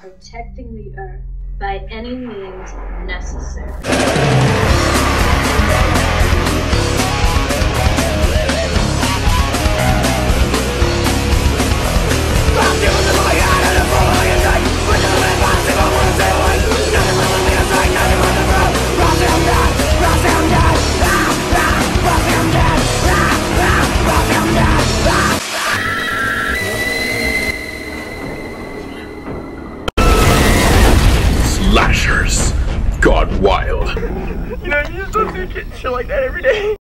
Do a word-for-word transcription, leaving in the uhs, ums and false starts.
protecting the Earth by any means necessary. Slashers gone wild. You know, you just don't see shit like that every day.